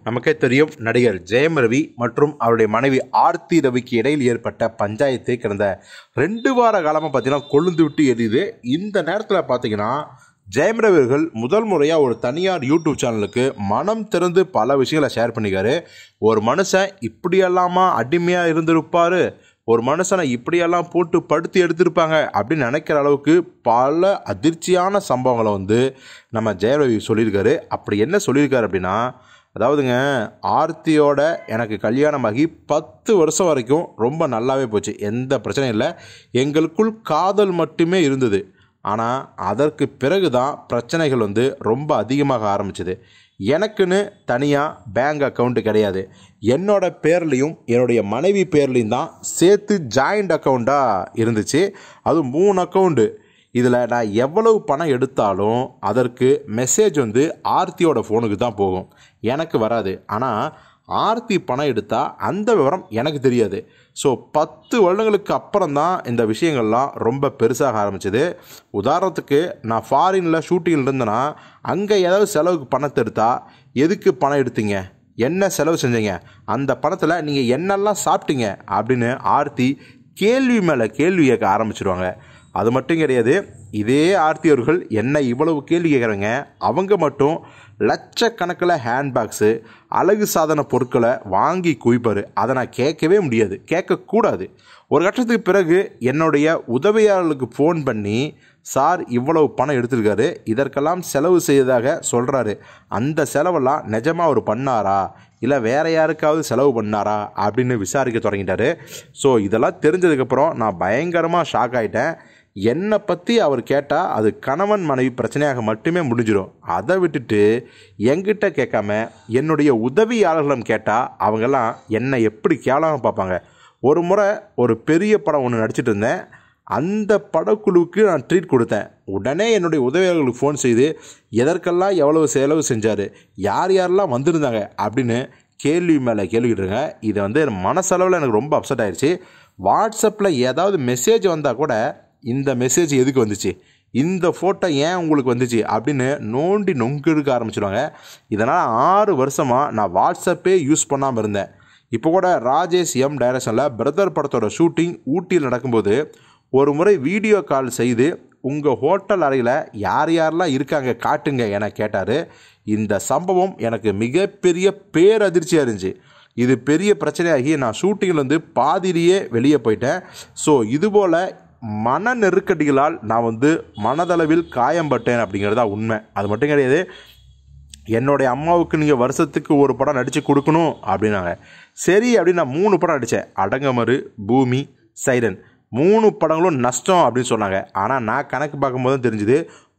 நமக்கே தெரியும், நடிகர் ஜெயம் ரவி மற்றும் அவருடைய மனைவி ஆர்த்தி ரவிக்கு இடையில் ஏற்பட்ட பஞ்சாயத்து கடந்த 2 வார காலமாக பார்த்தீங்கன்னா கொழுந்து விட்டு எரியுது. இந்த நேரத்தில் பார்த்தீங்கன்னா ஜெயம் ரவி அவர்கள் முதல் முறையாக ஒரு தனியார் யூடியூப் சேனலுக்கு மனம் திறந்து பல விஷயங்களை ஷேர் பண்ணிக்காரு. ஒரு மனுஷன் இப்படியெல்லாமா அடிமையாக இருந்திருப்பார், ஒரு மனுஷனை இப்படியெல்லாம் போட்டு படுத்தி எடுத்திருப்பாங்க அப்படின்னு நினைக்கிற அளவுக்கு பல அதிர்ச்சியான சம்பவங்களை நம்ம ஜெயம் ரவி சொல்லியிருக்காரு. அப்படி என்ன சொல்லியிருக்காரு அப்படின்னா, அதாவதுங்க, ஆர்த்தியோட எனக்கு கல்யாணமாகி 10 வருஷம் வரைக்கும் ரொம்ப நல்லாவே போச்சு, எந்த பிரச்சனையும் இல்லை. எங்களுக்குள் காதல் மட்டுமே இருந்தது. ஆனால் அதற்கு பிறகு தான் பிரச்சனைகள் ரொம்ப அதிகமாக ஆரம்பிச்சது. எனக்குன்னு தனியாக பேங்க் அக்கௌண்ட்டு கிடையாது. என்னோட பேர்லேயும் என்னுடைய மனைவி பேர்லேயும் தான் சேர்த்து ஜாயிண்ட் அக்கௌண்ட்டாக இருந்துச்சு. அது 3 அக்கௌண்ட்டு. இதில் நான் எவ்வளவு பணம் எடுத்தாலும் அதற்கு மெசேஜ் ஆர்த்தியோட ஃபோனுக்கு தான் போகும், எனக்கு வராது. ஆனால் ஆர்த்தி பணம் எடுத்தால் அந்த விவரம் எனக்கு தெரியாது. ஸோ 10 வருடங்களுக்கு அப்புறம் தான் இந்த விஷயங்கள்லாம் ரொம்ப பெருசாக ஆரம்பிச்சது. உதாரணத்துக்கு, நான் ஃபாரினில் ஷூட்டிங்கில் இருந்தேன்னா அங்கே ஏதாவது செலவுக்கு பணத்தை எடுத்தால், எதுக்கு பணம் எடுத்தீங்க, என்ன செலவு செஞ்சீங்க, அந்த பணத்தில் நீங்கள் என்னெல்லாம் சாப்பிட்டீங்க அப்படின்னு ஆர்த்தி கேள்வி மேலே கேள்வி கேட்க ஆரம்பிச்சிடுவாங்க. அது மட்டும் கிடையாது, இதே ஆர்த்தி அவர்கள் என்ன இவ்வளவு கேள்வி கேட்குறாங்க, அவங்க மட்டும் லட்சக்கணக்கில் ஹேண்ட்பேக்ஸு, அழகு சாதன பொருட்களை வாங்கி குவிப்பார். அதை நான் கேட்கவே முடியாது, கேட்கக்கூடாது. ஒரு கட்டத்துக்கு பிறகு என்னுடைய உதவியாளர்களுக்கு ஃபோன் பண்ணி, சார் இவ்வளவு பணம் எடுத்திருக்காரு, இதற்கெல்லாம் செலவு செய்ததாக சொல்கிறாரு, அந்த செலவெல்லாம் நிஜமாக அவர் பண்ணாரா இல்லை வேறு யாருக்காவது செலவு பண்ணாரா அப்படின்னு விசாரிக்க தொடங்கிட்டார். ஸோ இதெல்லாம் தெரிஞ்சதுக்கப்புறம் நான் பயங்கரமாக ஷாக் ஆகிட்டேன். என்னை பற்றி அவர் கேட்டால் அது கணவன் மனைவி பிரச்சனையாக மட்டுமே முடிஞ்சிடும். அதை விட்டுட்டு என்கிட்ட கேட்காம என்னுடைய உதவியாளர்களிடம் கேட்டால் அவங்கெல்லாம் என்னை எப்படி கேவலமாக பார்ப்பாங்க. ஒரு முறை ஒரு பெரிய படம் ஒன்று நடிச்சிட்டு இருந்தேன். அந்த படக்குழுவுக்கு நான் ட்ரீட் கொடுத்தேன். உடனே என்னுடைய உதவியாளர்களுக்கு ஃபோன் செய்து எதற்கெல்லாம் எவ்வளவு செலவு செஞ்சார், யார் யாரெல்லாம் வந்திருந்தாங்க அப்படின்னு கேள்வி மேலே கேள்விக்கிட்டுருங்க. இது மனசளவில் எனக்கு ரொம்ப அப்செட் ஆயிடுச்சு. வாட்ஸ்அப்பில் ஏதாவது மெசேஜ் வந்தால் கூட, இந்த மெசேஜ் எதுக்கு வந்துச்சு, இந்த ஃபோட்டோ ஏன் உங்களுக்கு வந்துச்சு அப்படின்னு நோண்டி நொங்கெடுக்க ஆரம்பிச்சிடுவாங்க. இதனால் 6 வருஷமாக நான் வாட்ஸ்அப்பே யூஸ் பண்ணாமல் இருந்தேன். இப்போ கூட ராஜேஷ் எம் டைரக்ஷனில் பிரதர் படத்தோட ஷூட்டிங் ஊட்டியில் நடக்கும்போது ஒரு முறை வீடியோ கால் செய்து, உங்கள் ஹோட்டல் அறையில் யார் யாரெல்லாம் இருக்காங்க காட்டுங்க என கேட்டார். இந்த சம்பவம் எனக்கு மிகப்பெரிய பேரதிர்ச்சியாக இருந்துச்சு. இது பெரிய பிரச்சனையாகி நான் ஷூட்டிங்கில் பாதியிலேயே வெளியே போயிட்டேன். ஸோ இதுபோல் மன நெருக்கடிகளால் நான் மனதளவில் காயம்பட்டேன் அப்படிங்கிறது தான் உண்மை. அது மட்டும் கிடையாது, என்னுடைய அம்மாவுக்கு நீங்கள் வருஷத்துக்கு ஒரு படம் நடித்து கொடுக்கணும் அப்படின்னாங்க. சரி அப்படின்னு நான் 3 படம் நடித்தேன். அடங்கமறு, பூமி, சைரன், 3 படங்களும் நஷ்டம் அப்படின்னு சொன்னாங்க. ஆனால் நான் கணக்கு பார்க்கும்போது தான் தெரிஞ்சுது,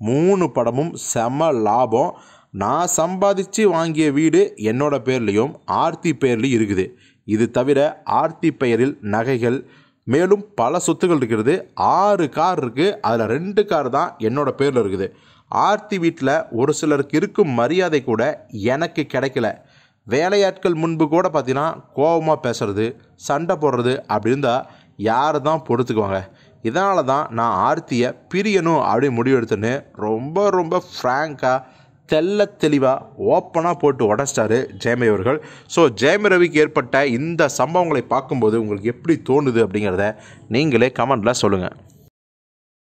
3 படமும் செம லாபம். நான் சம்பாதிச்சு வாங்கிய வீடு என்னோட பேர்லேயும் ஆர்த்தி பேர்லேயும் இருக்குது. இது தவிர ஆர்த்தி பெயரில் நகைகள், மேலும் பல சொத்துக்கள் இருக்கிறது. 6 கார் இருக்குது, அதில் 2 கார் தான் என்னோட பேரில் இருக்குது. ஆர்த்தி வீட்டில் ஒரு சிலருக்கு இருக்கும் மரியாதை கூட எனக்கு கிடைக்கல. வேலையாட்கள் முன்பு கூட பார்த்தீங்கன்னா கோபமாக பேசுறது, சண்டை போடுறது அப்படி இருந்தால் யார் தான் பொறுத்துக்குவாங்க. இதனால தான் நான் ஆர்த்தியை பிரியணும் அப்படின்னு முடிவெடுத்துன்னு ரொம்ப ரொம்ப ஃப்ராங்காக தெல்ல தெளிவாக ஓப்பனாக போட்டு உடச்சிட்டாரு ஜெயம் ரவி அவர்கள். ஸோ ஜெயம் ரவிக்கு ஏற்பட்ட இந்த சம்பவங்களை பார்க்கும்போது உங்களுக்கு எப்படி தோணுது அப்படிங்கிறத நீங்களே கமெண்டில் சொல்லுங்கள்.